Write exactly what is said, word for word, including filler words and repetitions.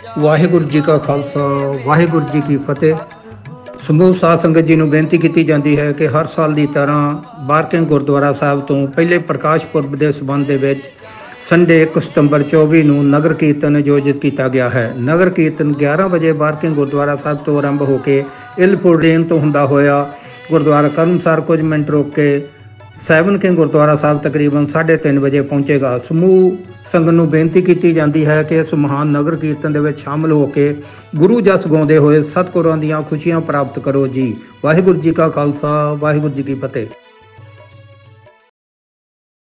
ਵਾਹਿਗੁਰੂ जी का खालसा वाहिगुरू जी की फतेह। ਸਮੂਹ ਸਾਧ ਸੰਗਤ ਜੀ ਨੂੰ ਬੇਨਤੀ ਕੀਤੀ ਜਾਂਦੀ ਹੈ ਕਿ ਹਰ ਸਾਲ ਦੀ ਤਰ੍ਹਾਂ ਬਾਰਕਿੰਗ ਗੁਰਦੁਆਰਾ ਸਾਹਿਬ ਤੋਂ ਪਹਿਲੇ ਪ੍ਰਕਾਸ਼ ਪੁਰਬ ਦੇ ਸਬੰਧ ਦੇ ਵਿੱਚ ਸੰਡੇ ਇੱਕ ਸਤੰਬਰ ਚੌਵੀ ਨੂੰ ਨਗਰ ਕੀਰਤਨ ਆਯੋਜਿਤ ਕੀਤਾ ਗਿਆ ਹੈ। ਨਗਰ ਕੀਰਤਨ ਗਿਆਰਾਂ ਵਜੇ ਬਾਰਕਿੰਗ ਗੁਰਦੁਆਰਾ ਸਾਹਿਬ ਤੋਂ ਆਰੰਭ ਹੋ ਕੇ ਇਲਫੁਲ ਲੇਨ ਤੋਂ ਹੁੰਦਾ ਹੋਇਆ ਗੁਰਦੁਆਰਾ ਕਰਮਸਰ ਕੁਝ ਮਿੰਟ ਰੁਕ ਕੇ ਸੈਵਨ ਕਿੰਗ ਗੁਰਦੁਆਰਾ ਸਾਹਿਬ ਤਕਰੀਬਨ ਸਾਢੇ ਤਿੰਨ ਵਜੇ ਪਹੁੰਚੇਗਾ। ਸਮੂਹ ਸੰਗਤ ਨੂੰ ਬੇਨਤੀ ਕੀਤੀ ਜਾਂਦੀ ਹੈ ਕਿ ਇਸ ਮਹਾਨ ਨਗਰ ਕੀਰਤਨ ਦੇ ਵਿੱਚ ਸ਼ਾਮਲ ਹੋ ਕੇ ਗੁਰੂ ਜਸ ਗਾਉਂਦੇ ਹੋਏ ਸਤਿਗੁਰਾਂ ਦੀਆਂ ਖੁਸ਼ੀਆਂ ਪ੍ਰਾਪਤ ਕਰੋ ਜੀ। ਵਾਹਿਗੁਰੂ ਜੀ ਕਾ ਖਾਲਸਾ ਵਾਹਿਗੁਰੂ ਜੀ ਕੀ ਫਤਿਹ।